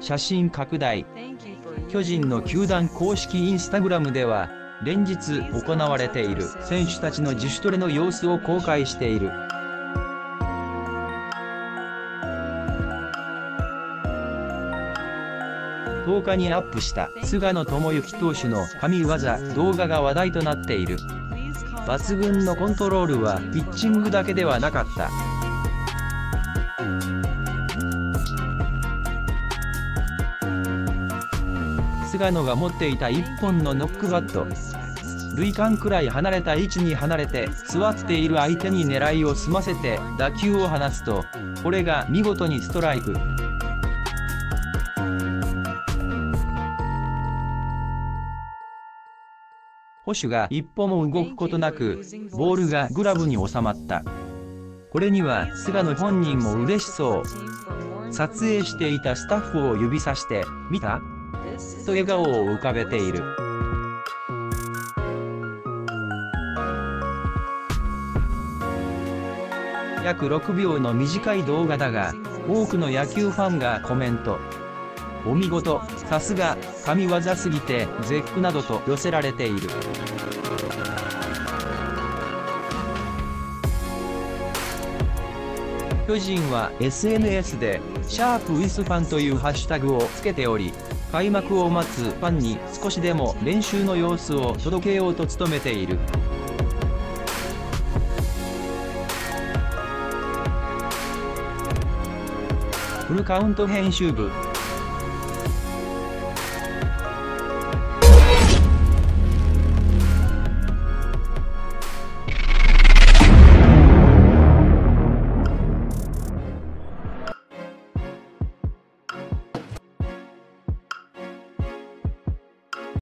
写真拡大。巨人の球団公式インスタグラムでは、連日行われている選手たちの自主トレの様子を公開している。10日にアップした菅野智之投手の神業動画が話題となっている。抜群のコントロールはピッチングだけではなかった。菅野が持っていた1本のノックバット。塁間くらい離れた位置に離れて座っている相手に狙いを澄ませて打球を放つと、これが見事にストライク。捕手が一歩も動くことなく、ボールがグラブに収まった。これには菅野本人も嬉しそう。撮影していたスタッフを指さして「見た?」と笑顔を浮かべている。約6秒の短い動画だが、多くの野球ファンがコメント。お見事、さすが、神業すぎて絶句などと寄せられている。巨人は SNS で「#WithFan」というハッシュタグをつけており、開幕を待つファンに少しでも練習の様子を届けようと努めている。フルカウント編集部。